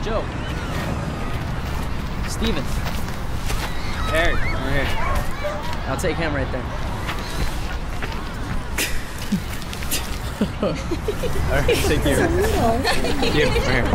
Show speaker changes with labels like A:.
A: Joe. Steven. Harry. Over here. I'll take him right there. Alright, thank you. Thank you. Over here.